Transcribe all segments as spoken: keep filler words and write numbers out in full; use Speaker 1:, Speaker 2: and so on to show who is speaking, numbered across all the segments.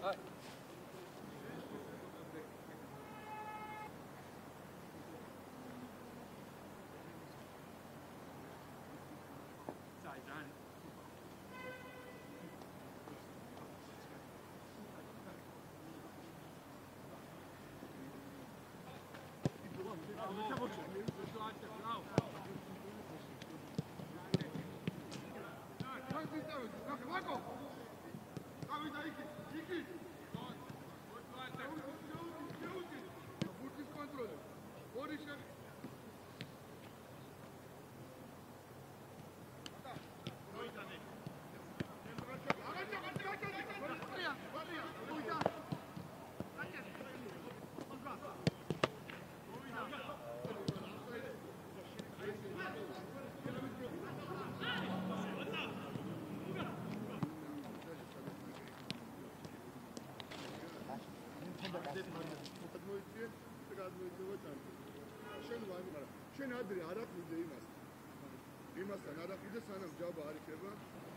Speaker 1: შენ ადრე არ აკვირდე იმას. იმასთან არ აკვირდე სანამ ჯაბა არ იქნება.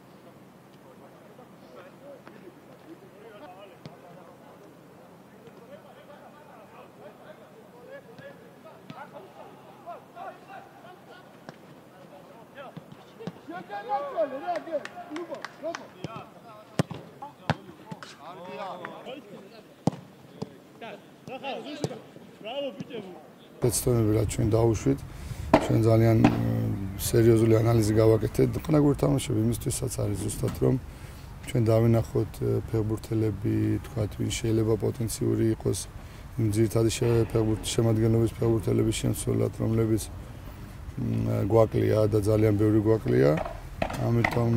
Speaker 2: Predstavljamo რაც ჩვენ დავუშვით, ჩვენ ძალიან სერიოზული ანალიზი გავაკეთეთ. ყნაგური თამაშები იმისთვისაც არის ზუსტად რომ ჩვენ დავინახოთ ფეხბურთელები, თქვათ, ვინ შეიძლება პოტენციური იყოს იმ ძირითადი შემადგენლობის ფეხბურთელების შემცველად, რომლებიც გვაკლია და ძალიან ბევრი გვაკლია. ამიტომ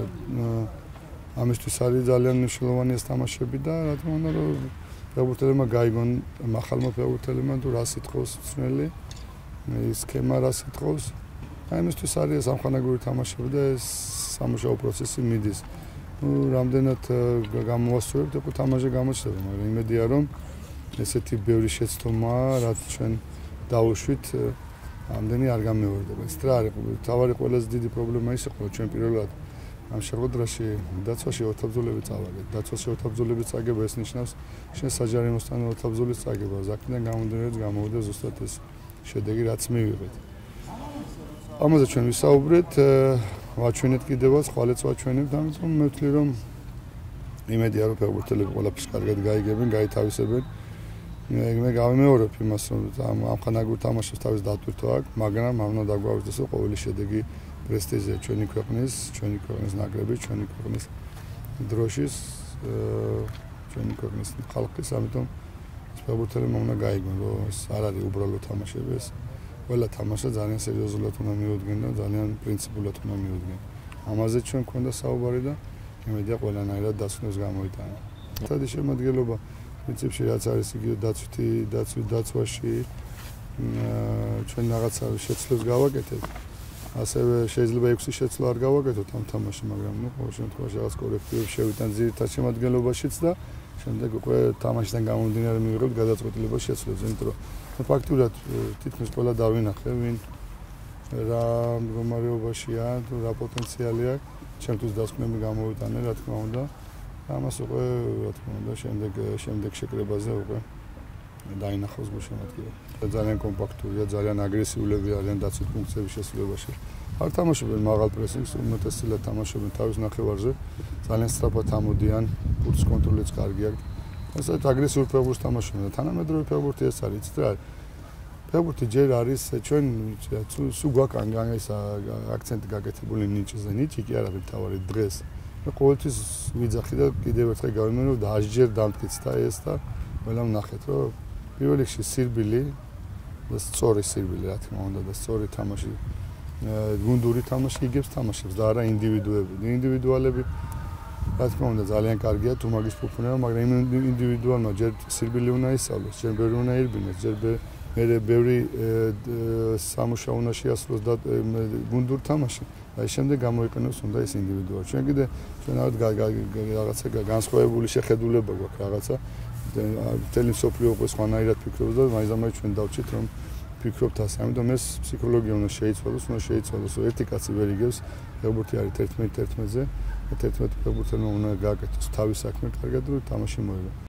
Speaker 2: ამისთვის არის ძალიან მნიშვნელოვანი ეს თამაშები და რა თქმა უნდა რომ ფეხბურთელებმა გაიგონ ახალმა ფეხბურთელებმა თუ რა სიტყვის ცნელი ის სქემა რა სიტყვის აი ამისთვის არის ეს ამხანაგური თამაშები და ეს სამუშაო პროცესი მიდის ნუ რამდენად გამოვასწორებთ უკვე თამაში გამოჩნდება მაგრამ იმედია რომ ესეთი ბევრი შეცდომა რაც ჩვენ დავუშვით ამდენი არ გამეორდება ეს რა არის თავარი ყველაზე დიდი პრობლემა ის იყო ჩვენ პირველად ამ შეხვედრაში დაცვაში ოთაბძოლები წავაგეთ. დაცვაში ოთაბძოლები წაგება ეს ნიშნავს შენ საჯარიმოსთან ოთაბძოლის წაგება. ზაქიდან გამომდინარე გამოვიდა ზუსტად ეს შედეგი რაც მივიღეთ. ამაზე ჩვენ ვისაუბრეთ, ვაჩვენეთ კიდევაც, ხვალეც ვაჩვენებთ, ამიტომ მე ვთვლი რომ იმედია რომ ფეხბურთელები ყველაფერს კარგად გაიგებენ, გაითავისებენ. მე გავიმეორებ იმას რომ ამ ამხანაგურ თამაშებს თავის დატვირთვა აქვს, მაგრამ ამ უნდა დაგვაუწყდეს რომ ყოველი შედეგი პრესტიჟია ჩვენი ქვეყნის, ჩვენი ქვეყნის ნაკრების, ჩვენი ქვეყნის დროშის, ჩვენი ქვეყნის ხალხის, ამიტომ ფეხბურთელებმა უნდა გაიგონ, რომ ეს არ არის უბრალო თამაშები, ეს ყველა თამაშა ძალიან სერიოზულად უნდა მიუდგენ და ძალიან პრინციპულად უნდა მიუდგენ. ამაზე ჩვენ გვქონდა საუბარი და იმედია ყველანაირად დასვენებს გამოიტანა. თადი შემადგენლობა პრინციპში რაც არის იგივე დაცვითი, დაცვით დაცვაში ჩვენ რაღაცა შეცვლებს გავაკეთეთ. ასევე შეიძლება ექვსი შეცვლა არ გავაკეთოთ ამ თამაში, მაგრამ ნუ ყოველ შემთხვევაში რაღაც კორექტივებს შევიტან ძირითად შემადგენლობაშიც და შემდეგ უკვე თამაშიდან გამომდინარე მივიღებთ გადაწყვეტილებას შეცვლებს, იმიტომ რომ ფაქტურად თითქმის ყველა დავინახე, ვინ რა მდგომარეობაშია, რა პოტენციალი აქვს, ჩემთვის დასკვნები გამოვიტანე, რა თქმა უნდა. ამას უკვე, რა თქმა უნდა, შემდეგ შემდეგ შეკრებაზე უკვე დაინახავს გულშემატკივარი. ძალიან კომპაქტურია, ძალიან აგრესიულები არიან დაცვით ფუნქციების შესრულებაში. არ თამაშობენ მაღალ პრესინგს, უმეტესწილად თამაშობენ თავის ნახევარზე, ძალიან სწრაფად ამოდიან, ფურცის კონტროლიც კარგი აქვს. ასეთ აგრესიულ ფეხბურთს თამაშობენ და თანამედროვე ფეხბურთი ეს არის, იცით რა? ფეხბურთი ჯერ არის ჩვენ სულ გვაქვს ეს აქცენტი გაკეთებული ნიჭზე, ნიჭი კი არ არის მთავარი დღეს. მე ყოველთვის ვიძახი და კიდევ ერთხელ გავიმეორე რომ აშჯერ დამტკიცდა ეს და ყველამ ნახეთ რომ პირველ რიგში სირბილი და სწორი სირბილი რა თქმა უნდა და სწორი თამაში გუნდური თამაში იგებს თამაშებს და არა ინდივიდუები. ინდივიდუალები რა თქმა უნდა ძალიან კარგია თუ მაგის ფუფუნება, მაგრამ ინდივიდუალმა ჯერ სირბილი უნდა ისწავლოს, ჯერ ბევრი უნდა ირბინოს, ჯერ მე ბევრი სამუშაო უნდა შეასრულოს და გუნდურ თამაში. აი შემდეგ გამოიყენოს უნდა ეს ინდივიდუალი. ჩვენ კიდე ჩვენ არ რაღაცა განსხვავებული შეხედულება გვაქვს რაღაცა მთელი მსოფლიო უკვე სხვანაირად ფიქრობს და მაინც ჩვენ დავჭით რომ ფიქრობთ ასე. ამიტომ ეს ფსიქოლოგია უნდა შეიცვალოს, უნდა შეიცვალოს. ერთი კაცი ვერ იგებს, ფეხბურთი არის ერთმანეთს ერთმანეთზე. ერთმეტ ფეხბურთელმა უნდა გააკეთოს თავის საქმე კარგად, რომ თამაში მოიგო.